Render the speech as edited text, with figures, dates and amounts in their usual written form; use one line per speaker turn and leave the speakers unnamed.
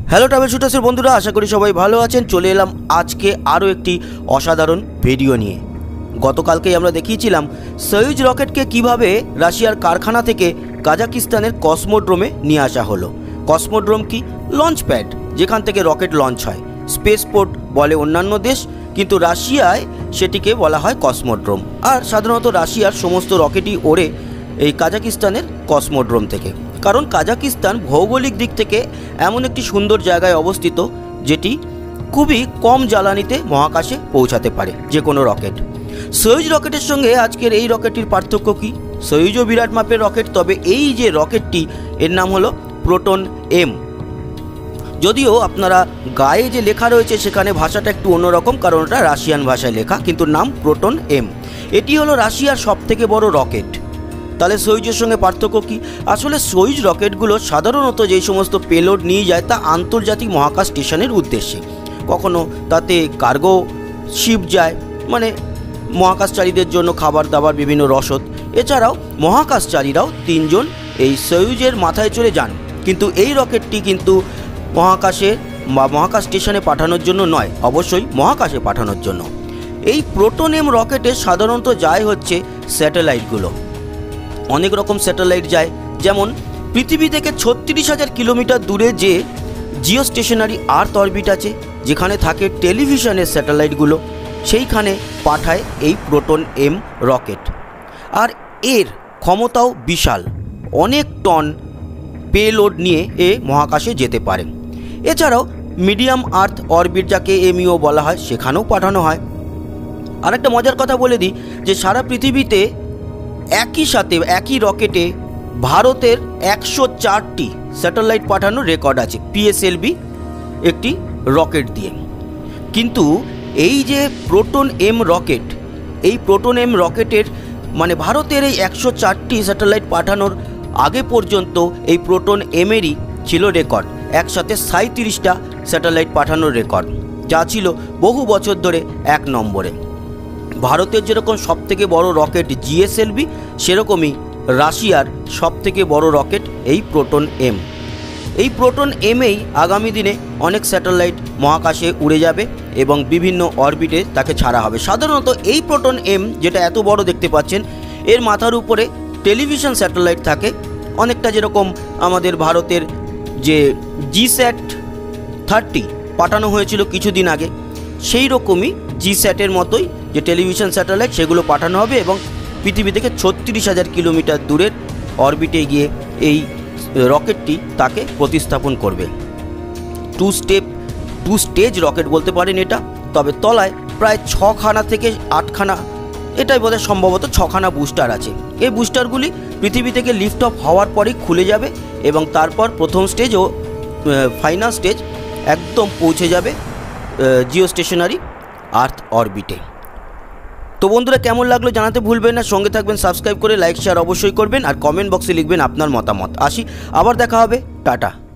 Hello travel শুটার্সের বন্ধুরা, আশা করি সবাই ভালো আছেন। চলে এলাম আজকে আরও একটি অসাধারণ ভিডিও নিয়ে। গতকালকেই আমরা দেখিয়েছিলাম সয়ুজ রকেটকে কিভাবে রাশিয়ার কারখানা থেকে কাজাকিস্তানের কসমোড্রোমে নিয়ে আসা হলো। কসমোড্রোম কি? লঞ্চ প্যাড, যেখান থেকে রকেট লঞ্চ হয়। স্পেসপোর্ট বলে অন্যান্য দেশ, কিন্তু রাশিয়ায় সেটিকে বলা হয় কসমোড্রোম। আর সাধারণত রাশিয়ার সমস্ত রকেটই ওড়ে এই কাজাকিস্তানের কসমোড্রোম থেকে, কারণ কাজাকিস্তান ভৌগোলিক দিক থেকে এমন একটি সুন্দর জায়গায় অবস্থিত যেটি খুবই কম জ্বালানিতে মহাকাশে পৌঁছাতে পারে যে কোনো রকেট। সয়ুজ রকেটের সঙ্গে আজকের এই রকেটটির পার্থক্য কী? সয়ুজও বিরাট মাপের রকেট, তবে এই যে রকেটটি এর নাম হলো প্রোটন এম। যদিও আপনারা গায়ে যে লেখা রয়েছে সেখানে ভাষাটা একটু অন্যরকম, কারণ ওটা রাশিয়ান ভাষায় লেখা, কিন্তু নাম প্রোটন এম। এটি হলো রাশিয়ার সবথেকে বড় রকেট। তাহলে সয়ুজের সঙ্গে পার্থক্য কী? আসলে সয়ুজ রকেটগুলো সাধারণত যেই সমস্ত পেলোড নিয়ে যায় তা আন্তর্জাতিক মহাকাশ স্টেশনের উদ্দেশ্যে। কখনো তাতে কার্গো শিপ যায়, মানে মহাকাশচারীদের জন্য খাবার দাবার বিভিন্ন রসদ। এছাড়াও মহাকাশচারীরাও 3 জন এই সয়ুজের মাথায় চড়ে যান। কিন্তু এই রকেটটি কিন্তু মহাকাশে বা মহাকাশ স্টেশনে পাঠানোর জন্য নয়, অবশ্যই মহাকাশে পাঠানোর জন্য। এই প্রোটন এম রকেটে সাধারণত যায় হচ্ছে স্যাটেলাইটগুলো। অনেক রকম স্যাটেলাইট যায়, যেমন পৃথিবী থেকে 36,000 কিলোমিটার দূরে যে জিও স্টেশনারি আর্থ অরবিট আছে, যেখানে থাকে টেলিভিশনের স্যাটেলাইটগুলো, সেইখানে পাঠায় এই প্রোটন এম রকেট। আর এর ক্ষমতাও বিশাল, অনেক টন পেলোড নিয়ে এ মহাকাশে যেতে পারে। এছাড়াও মিডিয়াম আর্থ অরবিট, যাকে এমইও বলা হয়, সেখানেও পাঠানো হয়। আর একটা মজার কথা বলে দিই যে সারা পৃথিবীতে একই সাথে একই রকেটে ভারতের 104টি স্যাটেলাইট পাঠানোর রেকর্ড আছে পিএসএলভি একটি রকেট দিয়ে। কিন্তু এই যে প্রোটন এম রকেট, এই প্রোটন এম রকেটের মানে ভারতের এই 104টি স্যাটেলাইট পাঠানোর আগে পর্যন্ত এই প্রোটন এমেরই ছিল রেকর্ড, একসাথে 37টা স্যাটেলাইট পাঠানোর রেকর্ড, যা ছিল বহু বছর ধরে 1 নম্বরে। ভারতের যেরকম সবথেকে বড় রকেট জিএসএলভি, সেরকমই রাশিয়ার সবথেকে বড় রকেট এই প্রোটন এম। এই প্রোটন এমেই আগামী দিনে অনেক স্যাটেলাইট মহাকাশে উড়ে যাবে এবং বিভিন্ন অরবিটে তাকে ছাড়া হবে। সাধারণত এই প্রোটন এম, যেটা এত বড় দেখতে পাচ্ছেন, এর মাথার উপরে টেলিভিশন স্যাটেলাইট থাকে, অনেকটা যেরকম আমাদের ভারতের যে GSAT-30 পাঠানো হয়েছিল কিছুদিন আগে, সেই রকমই GSAT-এর মতোই যে টেলিভিশন স্যাটেলাইট, সেগুলো পাঠানো হবে এবং পৃথিবী থেকে 36,000 কিলোমিটার দূরের অরবিটে গিয়ে এই রকেটটি তাকে প্রতিস্থাপন করবে। টু স্টেজ রকেট বলতে পারেন এটা, তবে তলায় প্রায় 6খানা থেকে 8খানা, এটাই বোধহয় সম্ভবত 6খানা বুস্টার আছে। এই বুস্টারগুলি পৃথিবী থেকে লিফট অফ হওয়ার পরেই খুলে যাবে এবং তারপর প্রথম স্টেজ ও ফাইনাল স্টেজ একদম পৌঁছে যাবে জিও স্টেশনারি আর্থ অরবিটে। তো বন্ধুরা, কেমন লাগলো জানাতে ভুলবেন না। সঙ্গে থাকবেন, সাবস্ক্রাইব করে লাইক শেয়ার অবশ্যই করবেন, আর কমেন্ট বক্সে লিখবেন আপনার মতামত। আসি, আবার দেখা হবে, টাটা।